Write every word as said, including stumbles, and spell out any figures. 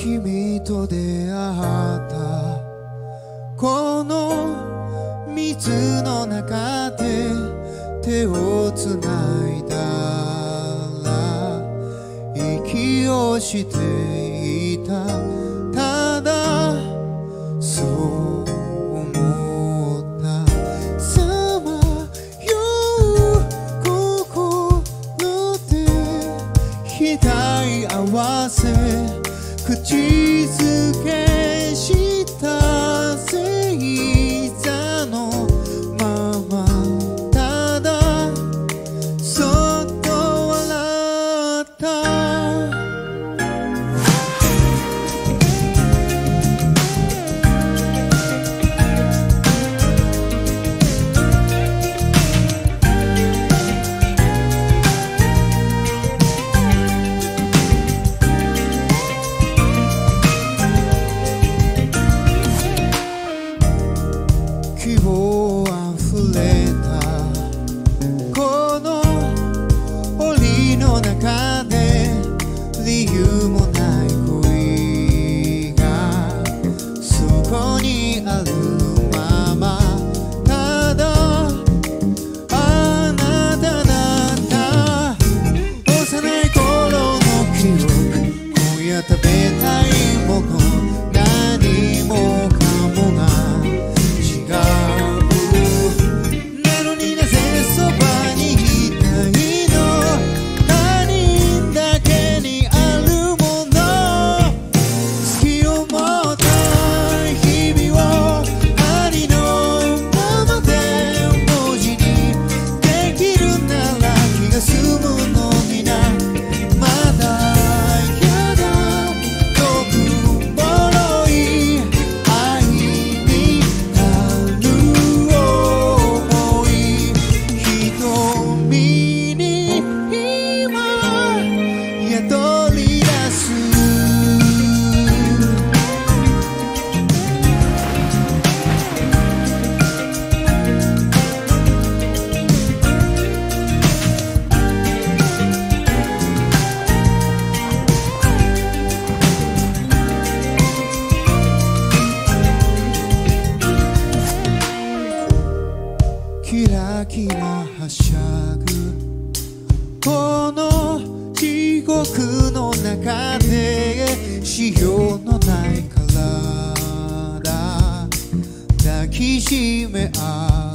君と出会ったこの水の中で手をつないだら息をしていた。ただそう思ったさまよう心で額合わせ口づけした星座のままただそっと笑った希望あふれたこの檻の中で理由もない恋がそこにあるままただあなただった幼い頃の記憶今夜食べたいもの何もかもがキラキラはしゃぐこの地獄の中でしようのない体抱きしめ合う